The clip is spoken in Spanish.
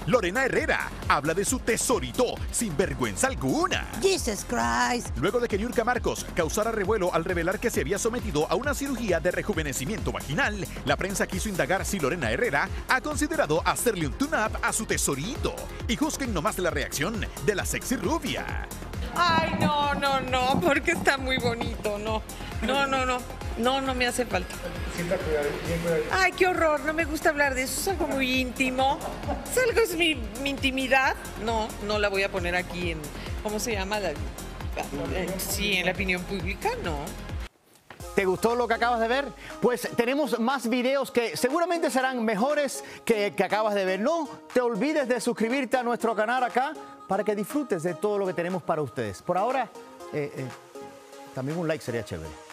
Lorena Herrera habla de su tesorito sin vergüenza alguna. Jesus Christ. Luego de que Niurka Marcos causara revuelo al revelar que se había sometido a una cirugía de rejuvenecimiento vaginal, la prensa quiso indagar si Lorena Herrera ha considerado hacerle un tune-up a su tesorito. Y juzguen nomás la reacción de la sexy rubia. Ay, no, porque está muy bonito, no me hace falta. Ay, qué horror, no me gusta hablar de eso, es algo muy íntimo. Es mi intimidad. No la voy a poner aquí en, ¿cómo se llama? Sí, en la opinión pública, no. ¿Te gustó lo que acabas de ver? Pues tenemos más videos que seguramente serán mejores que acabas de ver. No te olvides de suscribirte a nuestro canal acá para que disfrutes de todo lo que tenemos para ustedes. Por ahora, también un like sería chévere.